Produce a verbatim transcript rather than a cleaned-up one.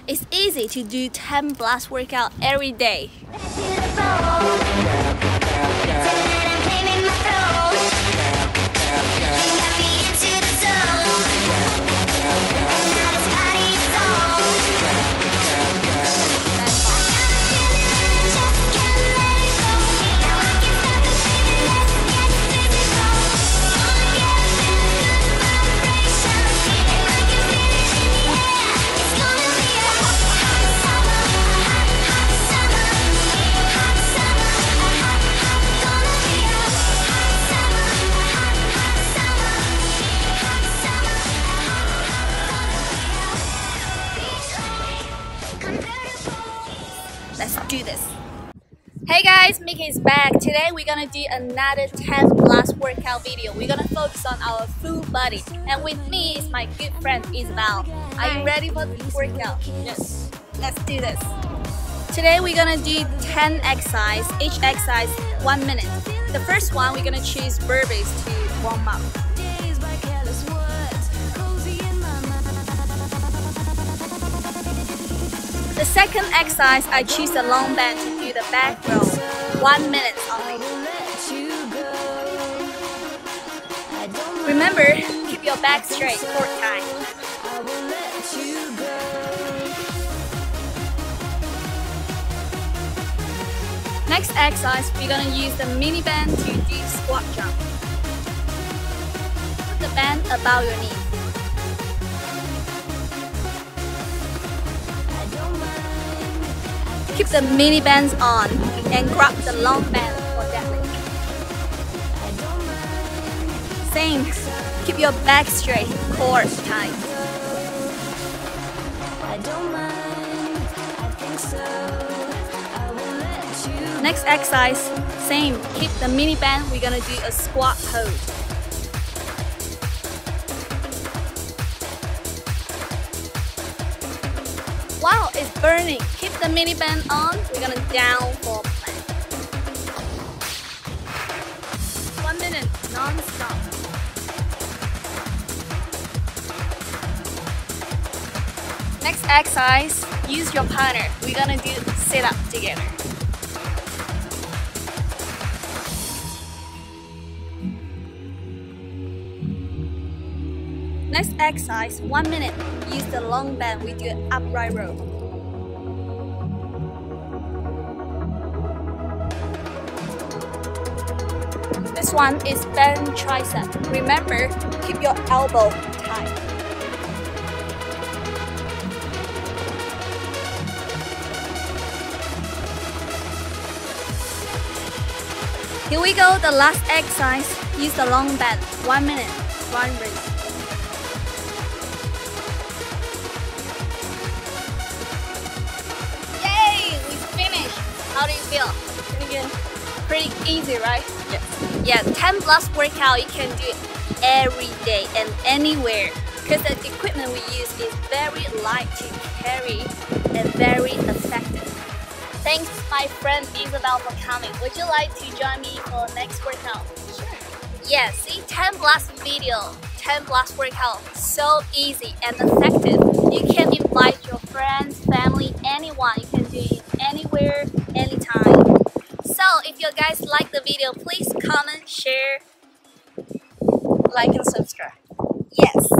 It's easy to do ten blast workout every day. Let's do this. Hey guys, Mickey is back. Today we're gonna do another ten blast workout video. We're gonna focus on our full body. And with me is my good friend Isabel. Are you ready for the workout? Yes. Let's do this. Today we're gonna do ten exercises, each exercise one minute. The first one we're gonna choose burpees to warm up. The second exercise, I choose the long band to do the back row. One minute only. Remember, keep your back straight four times. Next exercise, we're gonna use the mini band to do squat jump. Put the band above your knee. Keep the mini bands on and grab the long band for deadlift. Same, keep your back straight, core tight. Next exercise, same, keep the mini band, we're gonna do a squat pose. Wow, it's burning. Keep the mini band on. We're gonna down for plank. One minute, non-stop. Next exercise, use your partner. We're gonna do sit-up together. Next exercise, one minute. Use the long band, we do an upright row. This one is bend tricep. Remember, keep your elbow tight. Here we go, the last exercise. Use the long band, one minute, one raise. How do you feel? Pretty good. Pretty easy, right? Yes. Yeah, ten plus workout you can do every day and anywhere because the equipment we use is very light to carry and very effective. Thanks my friend Isabel for coming. Would you like to join me for next workout? Sure. Yeah, see ten plus video, ten plus workout, so easy and effective. You can invite your friends, family, anyone. You can do it anywhere, anytime. So if you guys like the video, please comment, share, like and subscribe. Yes.